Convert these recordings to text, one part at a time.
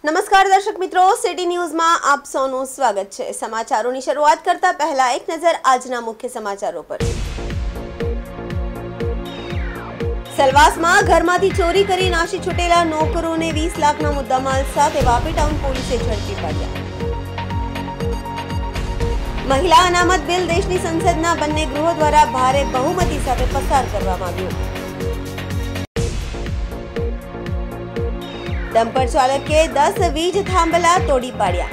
નમસ્કાર દર્શક મિત્રો, સિટી ન્યૂઝમાં આપ સૌનું સ્વાગત છે। સમાચારોની શરૂઆત કરતા પહેલા એક નજર આજના મુખ્ય સમાચારો પર। સેલવાસમાં ઘરમાંથી ચોરી કરી નાસી છૂટેલા નોકરોને 20 લાખના મુદ્દામાલ સાથે વાપી ટાઉન પોલીસે ઝડપી પાડ્યા। મહિલા અનામત બિલ દેશની સંસદના બંને ગૃહો દ્વારા ભારે બહુમતી સાથે પસાર કરવામાં આવ્યું। डंपर चालके 10 वीज थांबला तोड़ी पाड्या।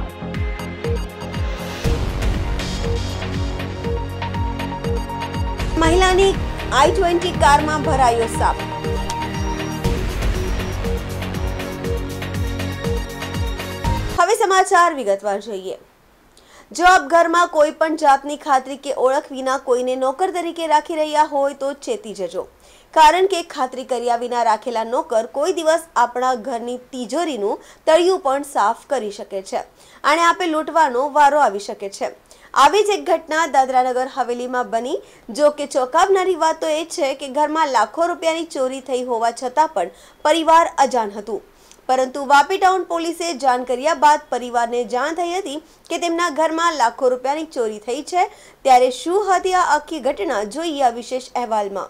महिलानी i20 कार में भरायो साप। હવે સમાચાર વિગતવાર જોઈએ। જો આપ ઘરમાં કોઈ પણ જાતની ખાતરી કે ઓળખ વિના કોઈને નોકર તરીકે રાખી રહ્યા હોય તો ચેતી જજો, કારણ કે ખાતરી કર્યા વિના રાખેલા નોકર કોઈ દિવસ આપણા ઘરની તિજોરીનું તળિયું પણ સાફ કરી શકે છે અને આપે લૂંટવાનો વારો આવી શકે છે। આવી જ એક ઘટના દાદરાનગર હવેલીમાં બની। જો કે ચોંકાવનારી વાત તો એ છે કે ઘરમાં લાખો રૂપિયાની ચોરી થઈ હોવા છતાં પણ પરિવાર અજાણ હતું, પરંતુ વાપી ટાઉન પોલીસે જાણ કર્યા બાદ પરિવારને જાણ થઈ હતી કે તેમના ઘરમાં લાખો રૂપિયાની ચોરી થઈ છે। ત્યારે શું હતી આ આખી ઘટના, જોઈએ આ વિશેષ અહેવાલમાં।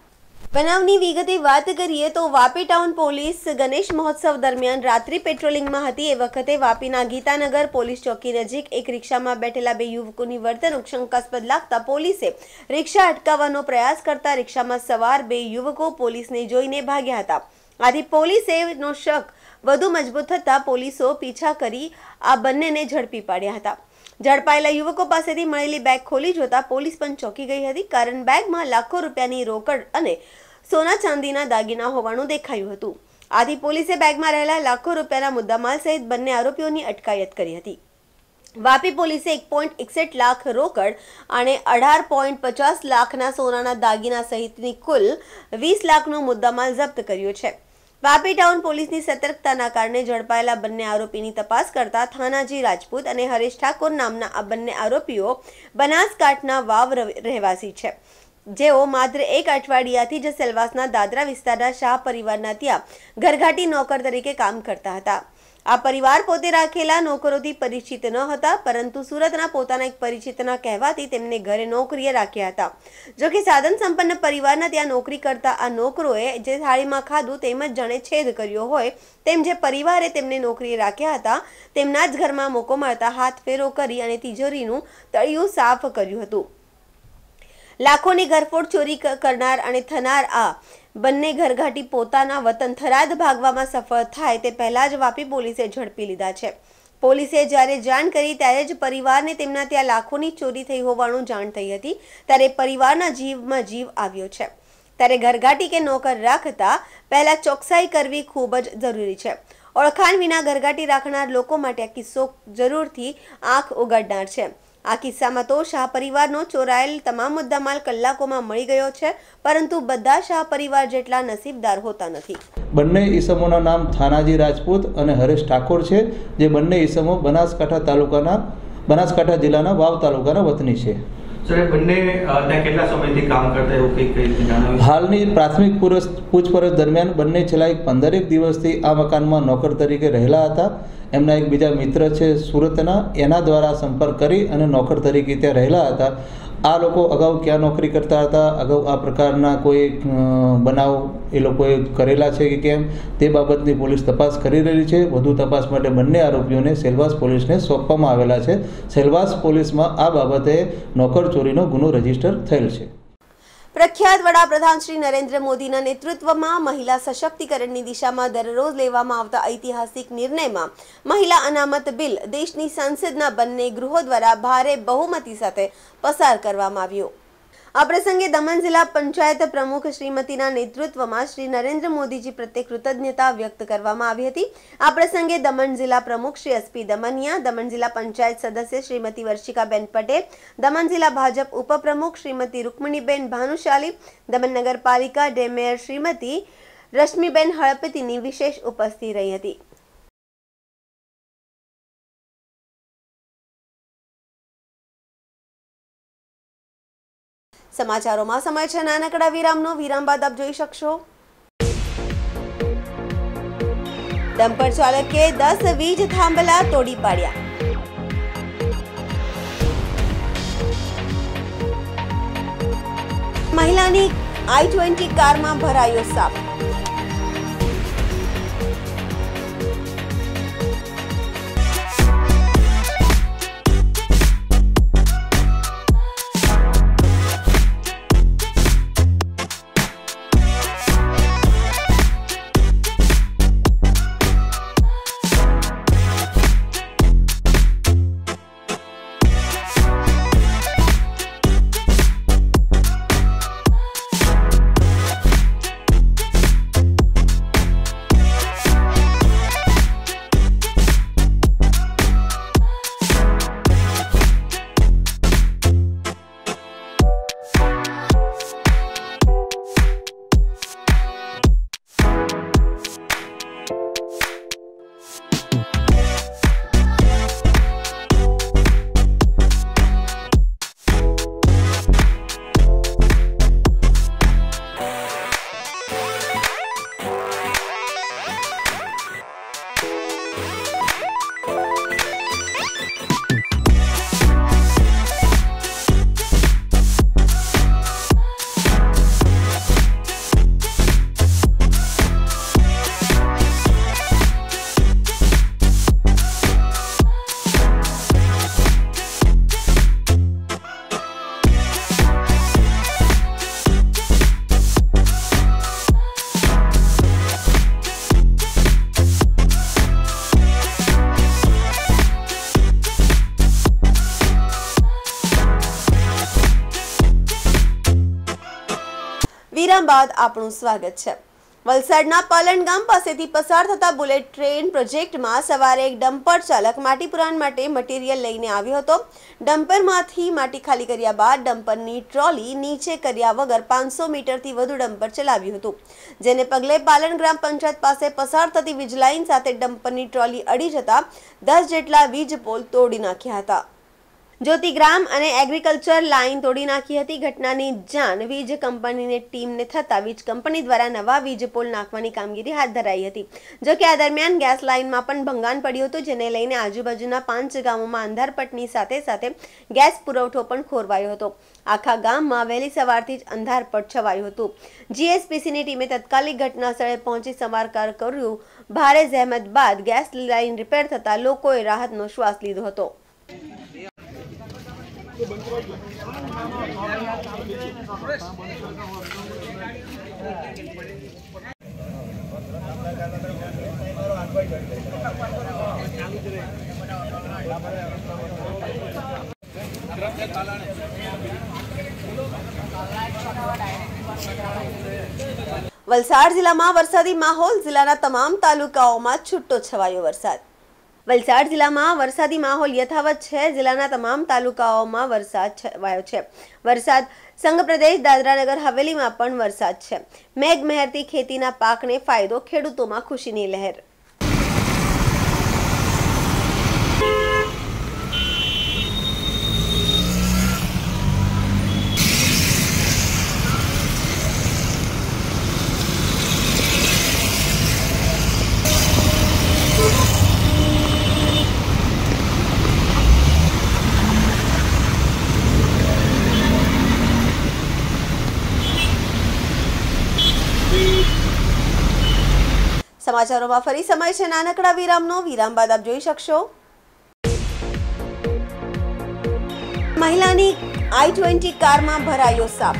બનાવની વિગતે વાત કરીએ તો વાપી ટાઉન પોલીસ ગણેશ મહોત્સવ દરમિયાન રાત્રિ પેટ્રોલિંગમાં હતી। એ વખતે વાપીના ગીતાનગર પોલીસ ચોકી નજીક એક રિક્ષામાં બેઠેલા બે યુવકોની વર્તણૂક શંકાસ્પદ લાગતા પોલીસે રિક્ષા અટકાવવાનો પ્રયાસ કરતા રિક્ષામાં સવાર બે યુવકો પોલીસને જોઈને ભાગ્યા હતા। આથી પોલીસેનો શક વધુ મજબૂત થતા પોલીસો પીછા કરી આ બંનેને ઝડપી પાડ્યા હતા। ઝડપાયેલા યુવકો પાસેથી મળેલી બેગ ખોલી જોતા પોલીસ પણ ચોંકી ગઈ હતી, કારણ બેગમાં લાખો રૂપિયાની રોકડ અને સોના ચાંદીના દાગીના હોવાનું દેખાયું હતું। આથી પોલીસે બેગમાં રહેલા લાખો રૂપિયાના મુદ્દામાલ સહિત બંને આરોપીઓની અટકાયત કરી હતી। વાપી પોલીસે 1.61 લાખ રોકડ અને 18.50 લાખના સોનાના દાગીના સહિતની કુલ 20 લાખનો મુદ્દામાલ જપ્ત કર્યો છે। વાપી ટાઉન પોલીસની સતર્કતાના કારણે ઝડપાયેલા બંને આરોપીની તપાસ કરતા થાનાજી રાજપૂત અને હરેશ ઠાકોર નામના આ બંને આરોપીઓ બનાસકાંઠાના વાવ રહેવાસી છે, જેઓ માત્ર એક અઠવાડિયાથી જ સેલવાસના દાદરા વિસ્તારના શાહ પરિવારના ત્યાં ઘરઘાટી નોકર તરીકે કામ કરતા હતા। આ પરિવાર પોતે રાખેલા નોકરોથી પરિચિત ન હતા, પરંતુ સુરતના પોતાના એક પરિચિતના કહેવાથી તેમને ઘરે નોકરીએ રાખ્યા હતા। જો કે સાધન સંપન્ન પરિવારના ત્યાં નોકરી કરતા આ નોકરોએ જે થાળીમાં ખાધું તેમ જ જાણે છેદ કર્યો હોય તેમ જે પરિવારે તેમને નોકરીએ રાખ્યા હતા તેમના જ ઘરમાં મોકો મળતા હાથ ફેરો કરી અને તિજોરીનું તળિયું સાફ કર્યું હતું। લાખોની ઘરફોડ ચોરી કરનાર અને થનાર આ બંને ઘરઘાટી પોતાના વતન થરાદ ભાગવામાં સફળ થાય તે પહેલા જ વાપી પોલીસે ઝડપી લીધા છે। પોલીસે જ્યારે જાણ કરી ત્યારે જ પરિવારને તેમના ત્યાં લાખોની ચોરી થઈ હોવાનું જાણ થઈ હતી, ત્યારે પરિવારના જીવમાં જીવ આવ્યો છે। ત્યારે ઘરઘાટી કે નોકર રાખતા પહેલા ચોકસાઈ કરવી ખૂબ જ જરૂરી છે। ઓળખાણ વિના ઘરઘાટી રાખનાર લોકો માટે આ કિસ્સો જરૂરથી આંખ ઉગાડનાર છે। આ કિસ્સામાં તો શાહ પરિવારનો ચોરાયેલ તમામ મુદ્દામાલ કલાકોમાં મળી ગયો છે, પરંતુ બધા શાહ પરિવાર જેટલા નસીબદાર હોતા નથી। બંને ઈસમોના નામ થાનાજી રાજપૂત અને હરેશ ઠાકોર છે, જે બંને ઈસમો બનાસકાંઠા જિલ્લાના વાવ તાલુકાના વતની છે। હાલની પ્રાથમિક પૂછપરછ દરમિયાન બંને છેલ્લા 15 દિવસથી આ મકાનમાં નોકર તરીકે રહેલા હતા। એમના એક બીજા મિત્ર છે સુરતના, એના દ્વારા સંપર્ક કરી અને નોકર તરીકે ત્યાં રહેલા હતા। આ લોકો અગાઉ ક્યાં નોકરી કરતા હતા, અગાઉ આ પ્રકારના કોઈ બનાવ એ લોકોએ કરેલા છે કે કેમ, તે બાબતની પોલીસ તપાસ કરી રહી છે। વધુ તપાસ માટે બંને આરોપીઓને સેલવાસ પોલીસને સોંપવામાં આવેલા છે। સેલવાસ પોલીસમાં આ બાબતે નોકર ચોરીનો ગુનો રજીસ્ટર થયેલ છે। પ્રખ્યાત વડાપ્રધાન શ્રી નરેન્દ્ર મોદીના નેતૃત્વમાં મહિલા સશક્તિકરણની દિશામાં દરરોજ લેવામાં આવતા ઐતિહાસિક નિર્ણયમાં મહિલા અનામત બિલ દેશની સંસદના બંને ગૃહો દ્વારા ભારે બહુમતી સાથે પસાર કરવામાં આવ્યું। આ પ્રસંગે દમણ જિલ્લા પંચાયત પ્રમુખ શ્રીમતીના નેતૃત્વમાં શ્રી નરેન્દ્ર મોદીજી પ્રત્યે કૃતજ્ઞતા વ્યક્ત કરવામાં આવી હતી। આ પ્રસંગે દમણ જિલ્લા પ્રમુખ શ્રી એસપી દમનિયા, દમણ જિલ્લા પંચાયત સદસ્ય શ્રીમતી વર્ષિકાબેન પટેલ, દમણ જિલ્લા ભાજપ ઉપપ્રમુખ શ્રીમતી રૂકમણીબેન ભાનુશાલી, દમણ નગરપાલિકા ડે મેયર શ્રીમતી રશ્મિબેન હળપતિની વિશેષ ઉપસ્થિતિ રહી હતી। સમાચારોમાં સમય છે નાનકડા વિરામનો। વિરામ બાદ આપ જોઈ શકશો ડમ્પર ચાલકે 10 વીજ થાંભલા તોડી પાડ્યા. મહિલાની i20 કારમાં ભરાયો સાપ. વિરામ બાદ આપણું સ્વાગત છે. વલસાડના પાલણ ગામ પાસેથી પસાર થતા બુલેટ ટ્રેન પ્રોજેક્ટમાં સવારે એક ડમ્પર ચાલક માટી પુરાણ માટે મટીરીયલ લઈને આવ્યો હતો. ડમ્પરમાંથી માટી ખાલી કર્યા બાદ ડમ્પરની ટ્રોલી નીચે કર્યા વગર 500 મીટરથી વધુ ડમ્પર ચલાવ્યું હતું, જેને પગલે પાલણ ગ્રામ પંચાયત પાસે પસાર થતી વીજ લાઇન સાથે ડમ્પરની ટ્રોલી અડી જતા 10 જેટલા વીજ પોલ તોડી નાખ્યા હતા. જ્યોતિગ્રામ અને એગ્રીકલ્ચર લાઇન તોડી નાખી હતી. ઘટનાની જાણ વીજ કંપનીની ટીમને થતા વીજ કંપની દ્વારા નવા વીજ પોલ નાખવાની કામગીરી હાથ ધરાઈ હતી. જોકે આ દરમિયાન ગેસ લાઇનમાં પણ ભંગાણ પડ્યું હતું, જેને લઈને આજુબાજુના 5 ગામોમાં અંધારપટની સાથે સાથે ગેસ પુરવઠો પણ ખોરવાયો હતો. આખા ગામમાં વહેલી સવારથી જ અંધારપટ છવાયું હતું. જીએસપીસીની ટીમે તાત્કાલિક ઘટના સ્થળે પહોંચી સમારકામ કર્યું. ભારે જહેમત બાદ ગેસ લાઇન રિપેર થતા લોકોએ રાહતનો શ્વાસ લીધો હતો. વલસાડ જિલ્લામાં વરસાદી માહોલ. જિલ્લાના તમામ તાલુકાઓમાં છૂટો છવાયો વરસાદ. વલસાડ જિલ્લામાં વરસાદી માહોલ યથાવત છે. જિલ્લાના તમામ તાલુકાઓમાં વરસાદ છવાયો છે. વરસાદ સંઘ પ્રદેશ દાદરાનગર હવેલીમાં પણ વરસાદ છે. મેઘમહેરથી ખેતીના પાકને ફાયદો, ખેડૂતોમાં ખુશીની લહેર. સમાચારોમાં ફરી સમય છે નાનકડા વિરામનો. વિરામ બાદ આપ જોઈ શકશો મહિલાની i20 કારમાં ભરાયો સાપ.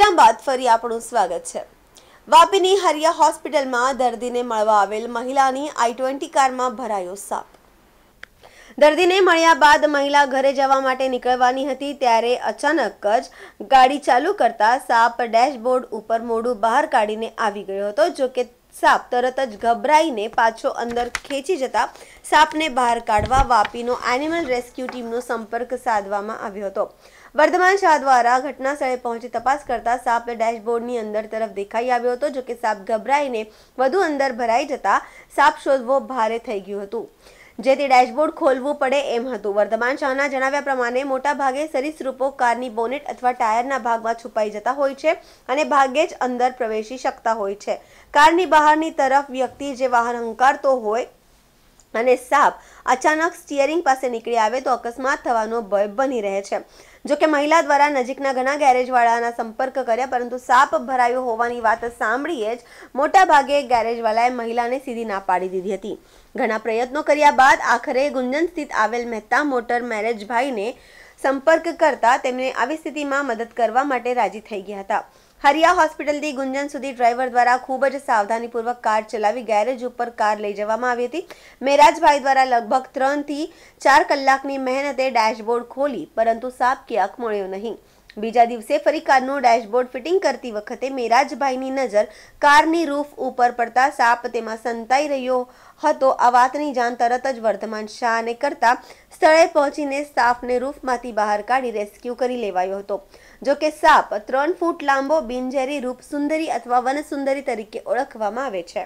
વિરામ બાદ ફરી આપણું સ્વાગત છે। વાપીની હરિયા હોસ્પિટલમાં દર્દીને મળવા આવેલ મહિલાની i20 કારમાં ભરાયો સાપ। દર્દીને મળ્યા બાદ મહિલા ઘરે જવા માટે નીકળવાની હતી ત્યારે અચાનક જ ગાડી ચાલુ કરતા સાપ ડેશબોર્ડ ઉપર મોઢું બહાર કાઢીને આવી ગયો હતો। જો કે સાપ તરત જ ગભરાઈને પાછો અંદર ખેંચી જતા સાપને બહાર કાઢવા વાપીનો એનિમલ રેસ્ક્યુ ટીમનો સંપર્ક સાધવામાં આવ્યો હતો। વર્ધમાન શાહ દ્વારા ઘટના સ્થળે પહોંચી તપાસ કરતા સાપ ડેશબોર્ડની અંદર તરફ દેખાઈ આવ્યો હતો। જો કે સાપ ગભરાઈને વધુ અંદર ભરાઈ જતા સાપ શોધવો ભારે થઈ ગયું હતું, જેથી ડેશબોર્ડ ખોલવું પડે એમ હતું। વર્ધમાન શાહના જણાવ્યા પ્રમાણે મોટા ભાગે સરીસૃપો કારની બોનેટ અથવા ટાયરના ભાગમાં છુપાઈ જતા હોય છે અને ભાગ્યે જ અંદર પ્રવેશી શકતા હોય છે। કારની બહારની તરફ વ્યક્તિ જે વાહન હંકારતો હોય અને સાપ અચાનક સ્ટીયરિંગ પાસે નીકળી આવે તો અકસ્માત થવાનો ભય બની રહે છે। જો કે મહિલા દ્વારા નજીકના ઘણા ગેરેજવાળાના સંપર્ક કર્યા, પરંતુ સાપ ભરાયો હોવાની વાત સાંભળીએ જ મોટા ભાગે ગેરેજવાળાએ મહિલાને સીધી ના પાડી દીધી હતી। ઘણા પ્રયત્નો કર્યા બાદ આખરે ગુંજન સ્થિત આવેલ મહેતા મોટર મેરેજભાઈને સંપર્ક કરતા તેમને આવી સ્થિતિમાં મદદ કરવા માટે રાજી થઈ ગયા હતા। હરિયા હોસ્પિટલથી ગુંજન સુધી ડ્રાઈવર દ્વારા ખૂબ જ સાવધાનીપૂર્વક કાર ચલાવી ગેરેજ ઉપર કાર લઈ જવામાં આવી હતી। મેરાજભાઈ દ્વારા લગભગ 3 થી 4 કલાકની મહેનતે ડેશબોર્ડ ખોલી, પરંતુ સાપ ક્યાંક મળ્યો નહીં। બીજા દિવસે ફરી કારનું ડેશબોર્ડ ફિટિંગ કરતી વખતે મેરાજભાઈની નજર કારની રૂફ ઉપર પડતા સાપ તેમાં સંતાઈ રહ્યો હતો। આ વાતની જાણ તરત જ વર્ધમાન શાહને કરતા સ્થળે પહોંચીને સાપને રૂફમાંથી બહાર કાઢી રેસ્ક્યુ કરી લેવાયો હતો। જો કે સાપ 3 ફૂટ લાંબો, બિનઝેરી, રૂપ સુંદરી અથવા વનસુંદરી તરીકે ઓળખવામાં આવે છે।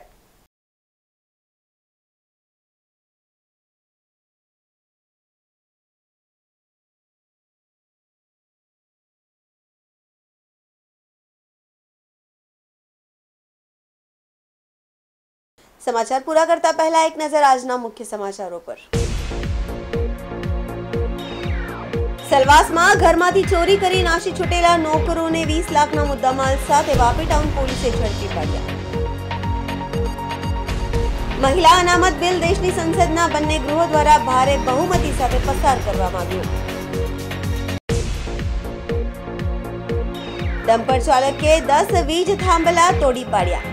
समाचार पूरा करता पहला एक नजर આજના મુખ્ય સમાચારો પર। સલવાસમાં ઘરમાંથી ચોરી કરી નાસી છૂટેલા નોકરોને 20 લાખના મુદ્દામાલ સાથે વાપી ટાઉન પોલીસે ઝડપી પાડ્યા। મહિલા અનામત બિલ દેશની સંસદના બંને ગૃહો દ્વારા ભારે બહુમતી સાથે પસાર કરવામાં આવ્યું। ડમ્પર ચાલકે 10 વીજ થાંભલા તોડી પાડ્યા।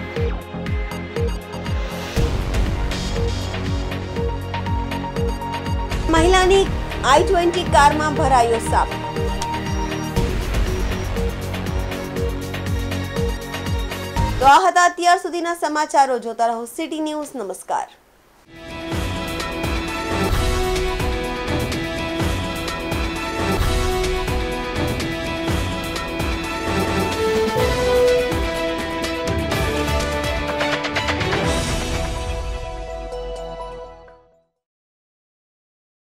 મહિલાની i20 કારમાં ભરાયો સાપ। તો આ હતા અત્યાર સુધીના સમાચારો। જોતા રહો સિટી ન્યૂઝ। નમસ્કાર।